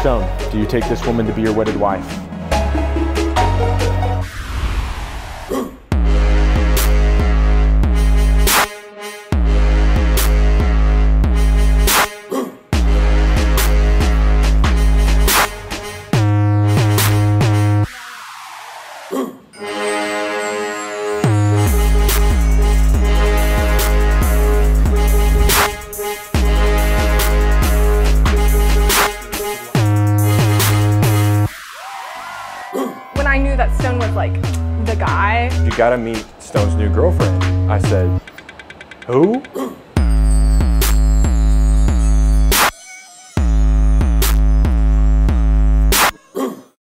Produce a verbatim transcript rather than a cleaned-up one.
Stone, do you take this woman to be your wedded wife? When I knew that Stone was like the guy. You gotta meet Stone's new girlfriend. I said, who?